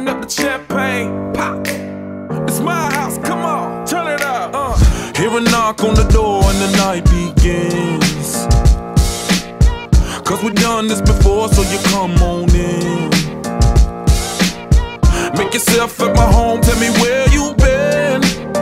Open up the champagne, pop. It's my house, come on, turn it up. Hear a knock on the door and the night begins. Cause we've done this before, so you come on in. Make yourself at my home, tell me where you been.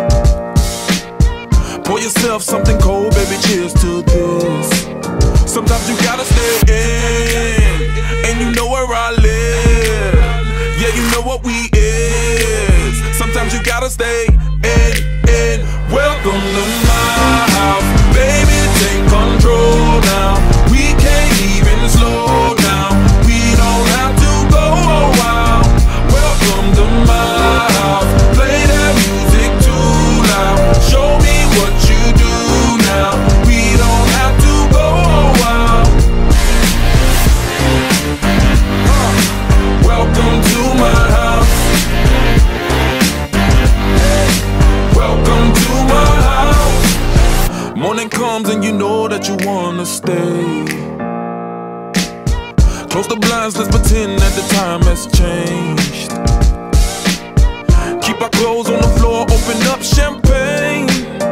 Pour yourself something cold, baby, cheers to this. Sometimes you gotta stay in, and you know where I live. Yeah, you know what we is. Sometimes you gotta stay in. Welcome to my house, baby, take control now. We can't even slow down. We don't have to go a while. Welcome to my house, play that music too loud. Show me what you do now. We don't have to go a while. Welcome to my house. Welcome to my house. Morning comes and you know that you wanna stay. Close the blinds, let's pretend that the time has changed. Keep our clothes on the floor, open up champagne.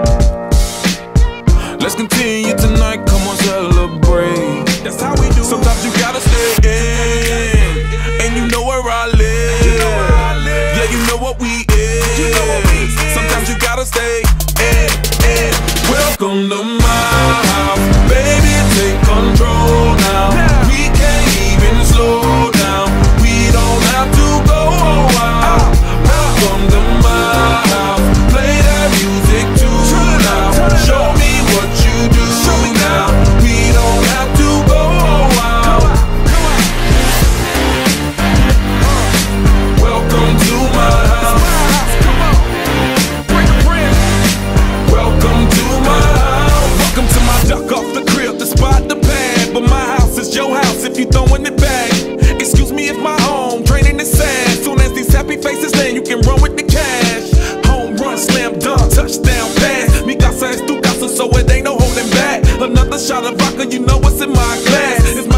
Let's continue tonight, come on, celebrate. That's how we do. Sometimes you gotta stay in, and you know where I live. Yeah, you know what we is. Sometimes you gotta stay in. Welcome to my house, baby, take control now. We can't even slow down. We don't have to go a while. Welcome to my house, play that music too loud. Show me what you do now. We don't have to go a while. Welcome to my house. Welcome to my house. Welcome to my duck off the crib, the spot, the pad. But my house is your house if you throwing it back. Excuse me if my home draining is sad. Soon as these happy faces land, you can run with the cash. Home run, slam dunk, touchdown pass. Mi casa es tu casa, so it ain't no holding back. Another shot of vodka, you know what's in my glass. It's